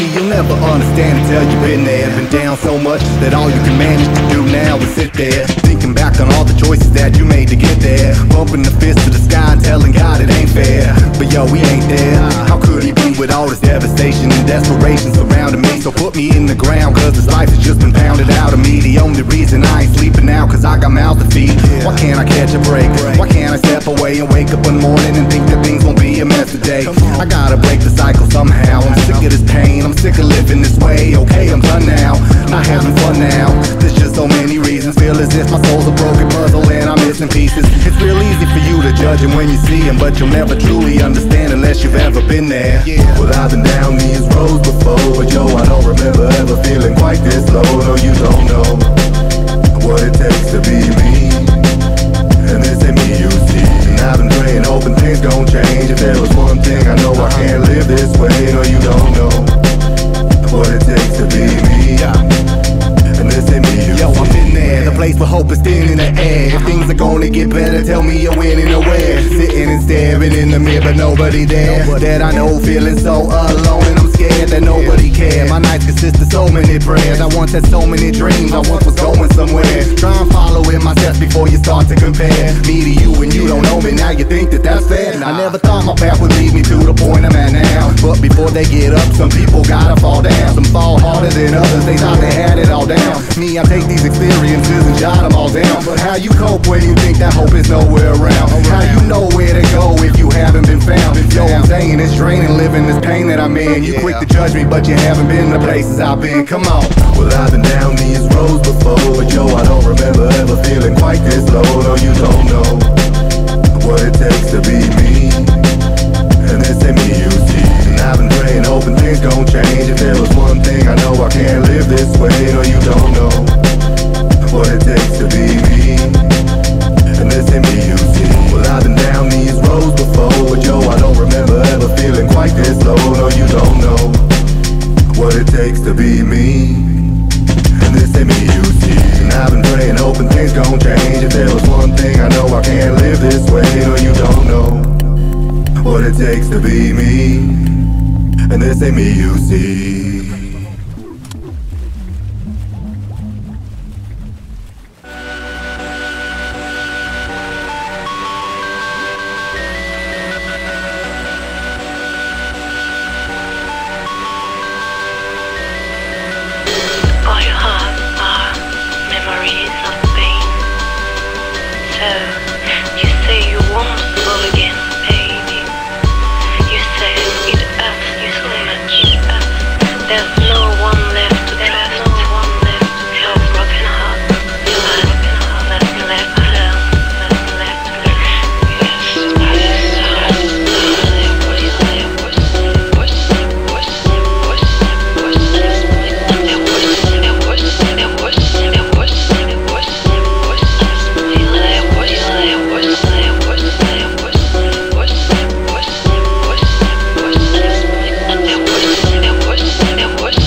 See, you'll never understand until you've been there. Been down so much that all you can manage to do now is sit there, thinking back on all the choices that you made to get there, bumping the fist to the sky and telling God it ain't fair. But yo, we ain't there. How could he be with all this devastation and desperation surrounding me? So put me in the ground, cause this life has just been pounded out of me. The only reason I ain't sleeping now, cause I got mouths to feed. Why can't I catch a break? Why can't I step away and wake up one morning and think that things won't be a mess today? I gotta break the cycle somehow. I'm sick of this pain, I'm sick of living this way. Okay, I'm done now, not having fun now. There's just so many reasons. Feel as if my soul's a broken puzzle and I'm missing pieces. It's real easy for you to judge him when you see him, but you'll never truly understand unless you've ever been there. Well, I've been down these roads before, but yo, I don't remember ever feeling quite this low. No, you don't know what it takes to be me, and this ain't me you see. And I've been praying, hoping things gon' change. If there was one thing I know, I can't live this way. No, you don't know what it takes to be me, and this ain't me you see. Yo, I've been there, the place where hope is thin in the air. If things are gonna get better, tell me you're winning away. Sitting and staring in the mirror, but nobody there. That I know, feeling so alone, and I'm scared that nobody cares. My nights consist of so many prayers. I once had so many dreams, I once was going somewhere. Try and follow in my steps before you start to compare me to you, and you don't know me, now you think that that's fair. I never thought my path would lead me to the point I'm at now, but before they get up, some people gotta fall down. Some fall harder than others, they thought they had it all down. Me, I take these experiences and jot them all down. But how you cope when you think that hope is nowhere around? How you know where to go if you haven't been found? Yo, I'm saying it's draining living this pain that I'm in. You quick to judge me, but you haven't been the places I've been. Come on. Well, I've been down these roads before, but yo, I don't remember ever feeling quite this low. No, you don't know what it takes to be me, and this ain't me you see. And I've been praying, hoping things gon' change. If there was one thing I know, I can't live this way. No, you don't know what it takes to be me, and this ain't me you see. Well, I've been down these roads before, but yo, I don't remember ever feeling quite this low. No, you don't know what it takes to be me, and this ain't me you see. And I've been praying, hoping things gon' change. If there was one thing I know, I can't live this way. No, you don't know what it takes to be me, and this ain't me you see. Push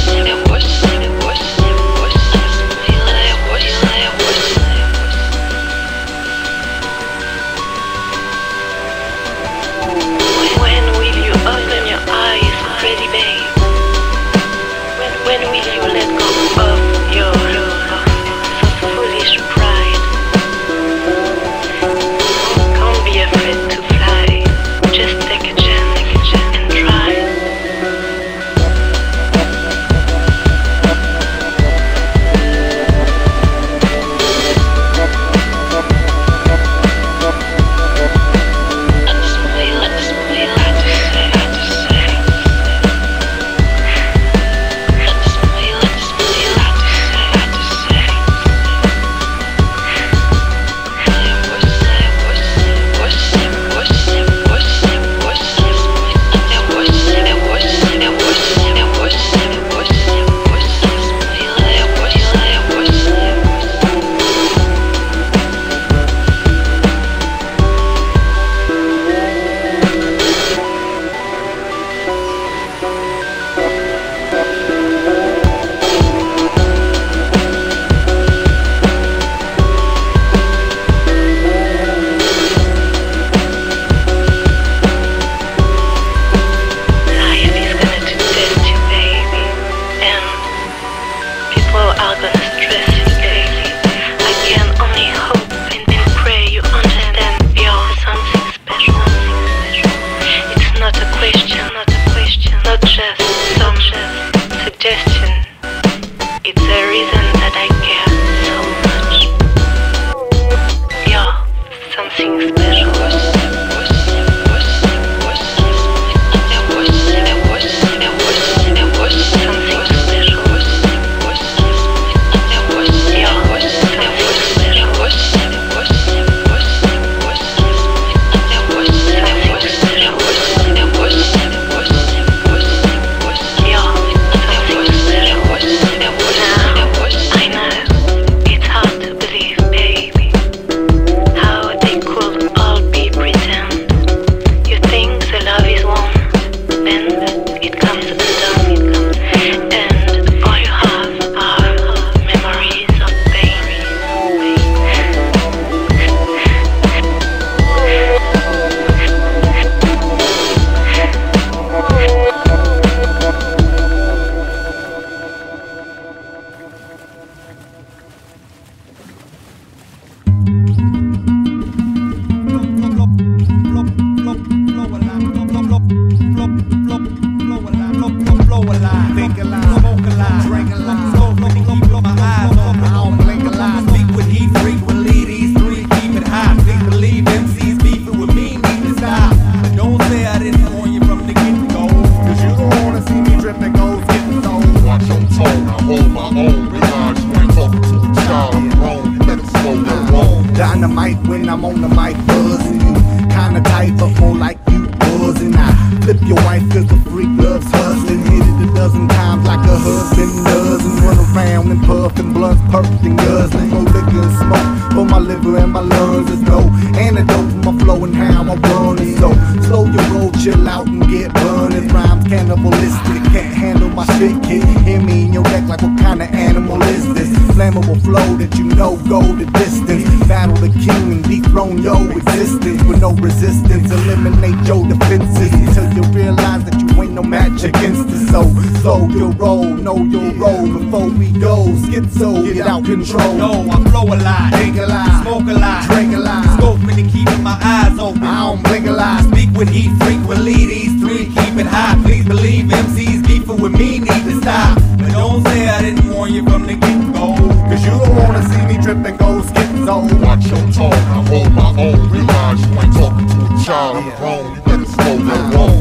buzzing. You kinda tight, but more like you buzzing. I flip your wife cause the freak loves hustling. Hit it a dozen times like a husband does. And run around and puff and blunts perfect and guzzling. No liquor and smoke for my liver and my lungs. There's no antidote for my flow and how I run it. So slow your roll, chill out and get burning. Rhymes cannibalistic, can't handle my shit, kid. Hear me in your neck like what kind of animal is this? Flammable flow that you know go the distance. Battle the king and dethrone your existence with no resistance. Eliminate your defenses until you realize that you ain't no match against it. So slow your roll, know your role before we go. Schizo, get out control. No, I flow a lot, think a lot, smoke a lot, drink a lot, scoping and keeping my eyes open. I don't blink a lot, Speak with heat frequently, these three keep it hot. Please believe MCs beefing with me need to stop. But don't say I didn't warn you from the get-go, cause you don't wanna see me trip and go schizo. Watch your tone, I hold my own. Realize you ain't talking to a child, I'm grown. You better slow your roll.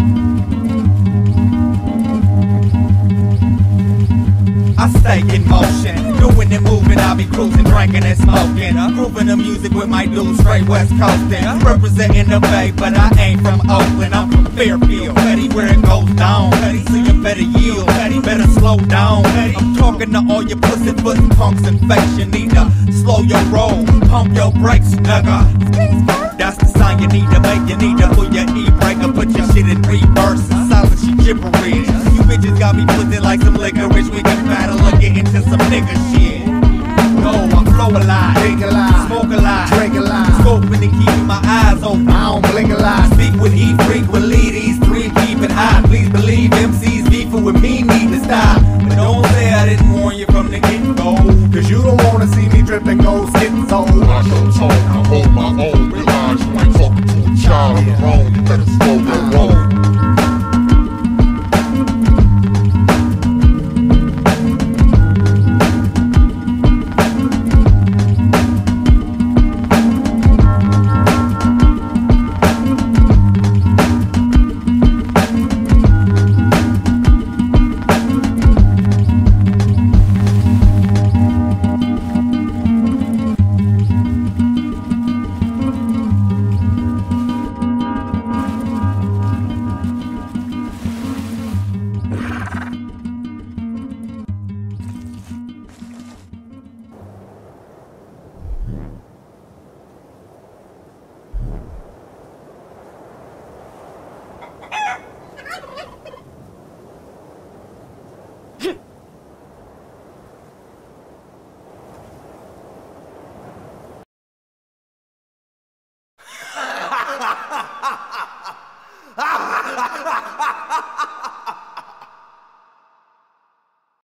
I stay in motion, doing and moving, I be cruising, drinking and smoking, grooving the music with my dudes straight West Coastin', representing the Bay, but I ain't from Oakland, I'm from Fairfield, petty where it goes down, petty so you better yield, petty better slow down, petty. I'm talking to all your pussy foot punks and fakes, you need to slow your roll, pump your brakes, nigga. That's the sign you need to make, you need to pull your e-brake or put your shit in reverse, silence your gibberish. You bitches got me pussy like some licorice, we can battle or get into some nigga shit. No, I flow a lot, Think a lot, smoke a lot, drink a lot, scoping and keeping my eyes open. I don't blink a lot. Speak with heat frequently, these three keep it hot. Please believe MCs beefing with me need to stop. But don't say I didn't warn you from the get-go, Cause you don't wanna see me drip and go schizo. Watch your tone, I hold my own. Realize you ain't talking to a child, I'm grown. You better slow your roll.